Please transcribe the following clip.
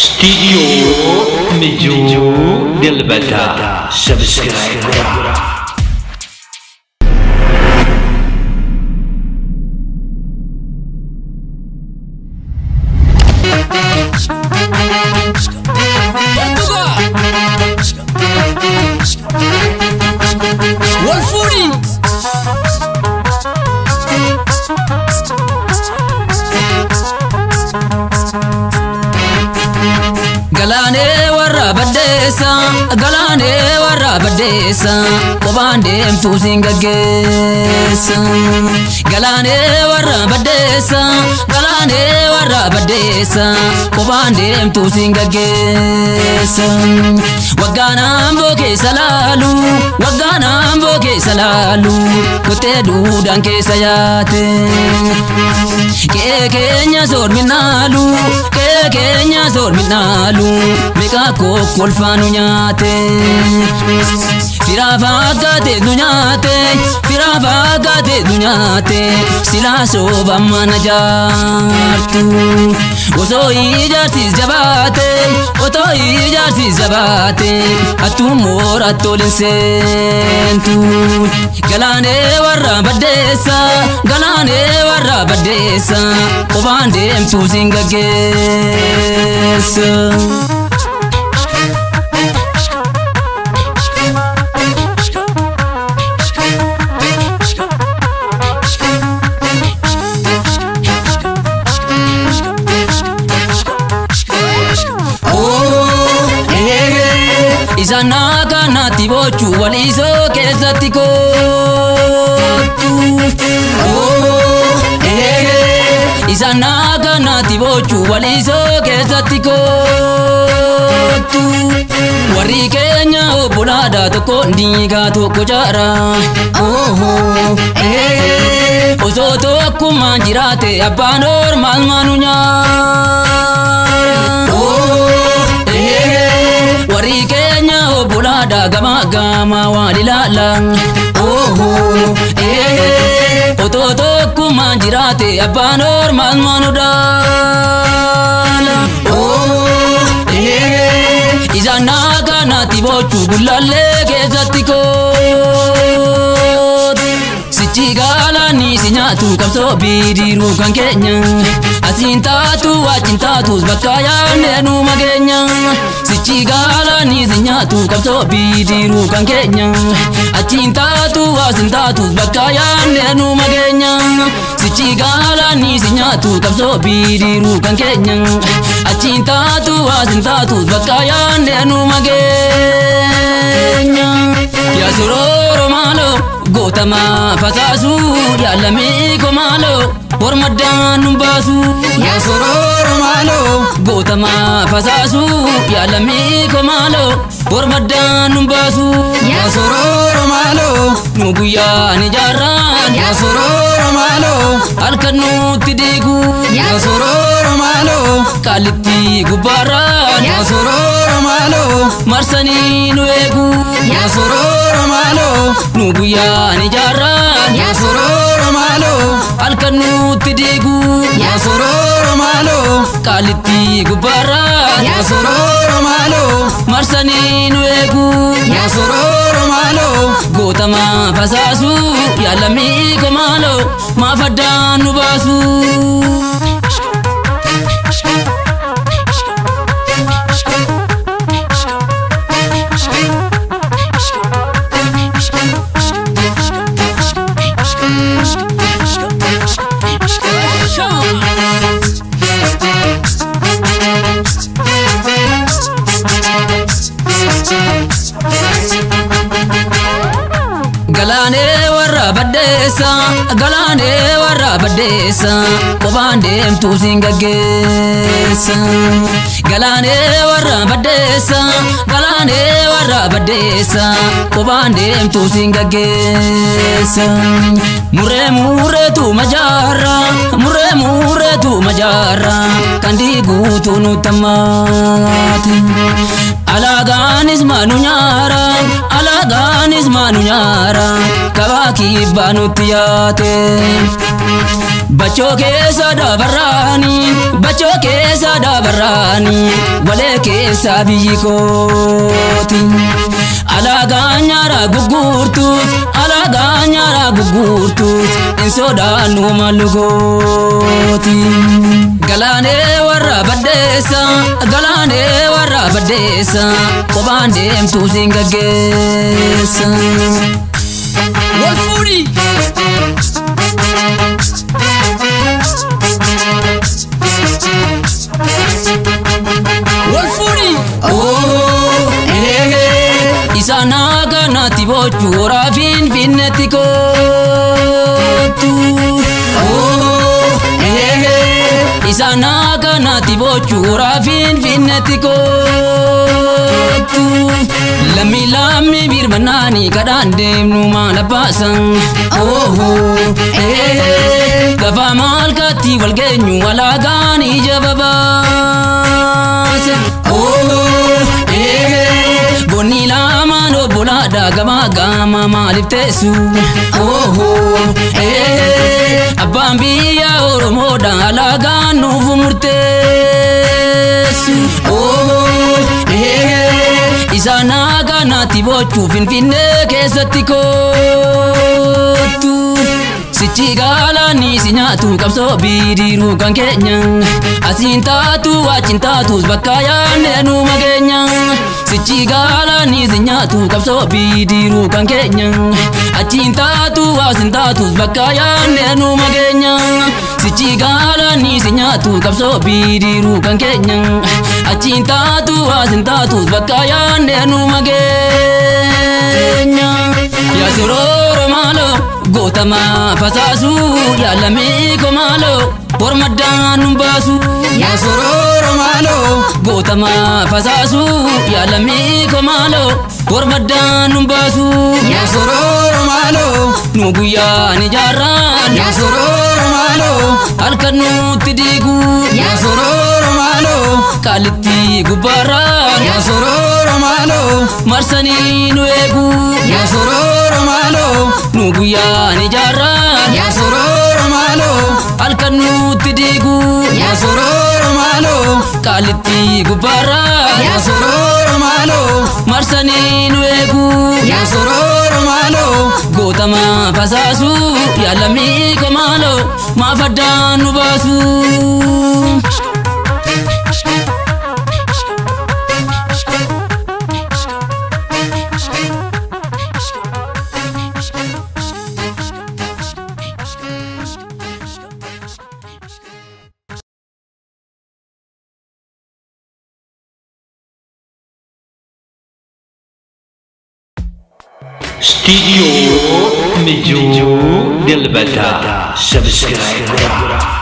Studio Meju Dilbata. Subscribe. Galane warra badesa Kobandem tu singagesa Galane warra badesa Kobandem tu singagesa Wagana mboke salalu Kote dudan ke sayate Kekenya zor minalu Mika kolfanu nyate Firafagate dunyate Sila soba manajartu Oto ijarsis jabate Atumor atolinsentu Galane warra badesa Kobandem tu singagesa Isana kana tibochu waliso kesati kotu Isana kana tibochu waliso kesati kotu Wari Kenya obulada toko ndiga toko jara Osoto akuma jirate abanor manunya Wari Kenya obulada gama walilalang Ototo kuma jirate abanor manudala Izana kana tibochu gulale kezatiko Sichigala ni sinyatu kapso bidiru kan Kenya Asintatu wachintatu bakaya nenu magenya Sichigala ni sinyatu kapso bidiru kan Kenya Achintatu asintatu bakaya nenu magenya Sichigala ni sinyatu kapso bidiru kan Kenya Achintatu asintatu bakaya nenu magenya Ya suroro malo Gotama fasasu ya lami komalo Hormadan numbasu Ya sororo malo Gotama fasasu ya lami komalo Hormadan numbasu Ya sororo malo Nubuya ni jaran Ya sororo malo Alkanu tidigu Ya sororo malo Kaliti gubaran Ya sororo malo Marsani nuegu Ya sororo malo Nubuya ni jaran Ya sororo malo Alkanu tidigu Ya sororo malo Kaliti gubaran Ya sororo malo Marsani nuegu Ya sororo malo Gotama fasasu ya lami komalo Mafadan nubasu Galane warra badesa Kobandem tu singagesa Galane warra badesa Kobandem tu singagesa Mure tu majara Kandigu tu nutamati Alaganis manu nyara Kabaki banutiyate Bachoke sada barani, bachoke sada barani, waleke sabiyikoti. Alaganyara gugurtus, insoda no malugoti. Galane warra badesa, kobande mtu singagesa. Wolfuri. Isana kana tibochu rafin finnetiko tu. Isana kana tibochu rafin finnetiko tu. Lami birmanani kadandem numa lapasan. Kafa malkati walgenyu walagani jababas. Boni lama no bulada gama maliftesu. Abambiya oromoda alaganu vumurtesu. Isana kana tibochu finfinne keessatti kootu. Sichigala ni sinyatu kapso bidiru kan keenya. Asin taatu achin taatus bakka yaanne nu mageenya. Sichigala ni sinyatu kapso bidiru kan keenya. Achin taatu asin taatus bakka yaanne nu mageenya. Sichigala ni sinyatu kapso bidiru kan keenya. Achin taatu asin taatus bakka yaanne nu mageenya. Ya sororo malo gotama fasasu ya lamiko malo pormadan basu. Ya sororo malo gotama fasasu ya lamiko malo pormadan basu. Ya sororo malo nuguya ni jaran. Ya sororo malo alkanu tidigu. Ya sororo malo kaliti gubaran. Ya sororo malo marsani nuegu. Ya sororo malo nuguya ni jaran. Ya sororo malo alkanu tidigu. Ya sororo malo kaliti gubaran. Ya sororo malo marsani nuegu. Ya sororo malo gotama fasasu ya lamiko malo mafadan basu. Studio Meju Delbata. Subscribe.